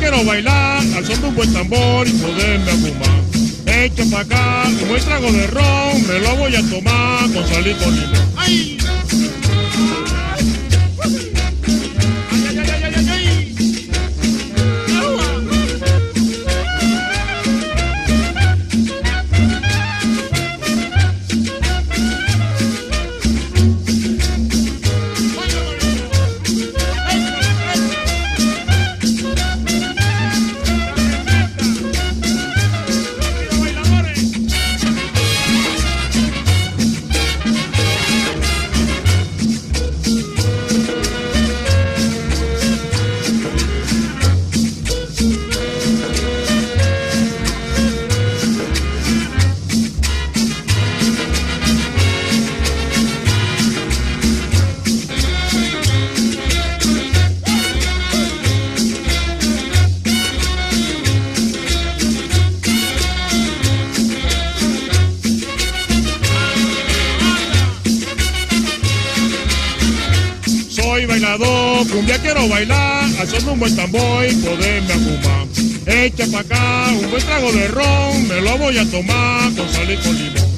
quiero bailar al son de un buen tambor y poderme afumar. Echa pa' acá un buen trago de ron, me lo voy a tomar con sal y con limón. ¡Ay! Soy bailador, cumbia quiero bailar, al son de un buen tambor y poderme afumar. Echa pa' acá un buen trago de ron, me lo voy a tomar con sal y con limón.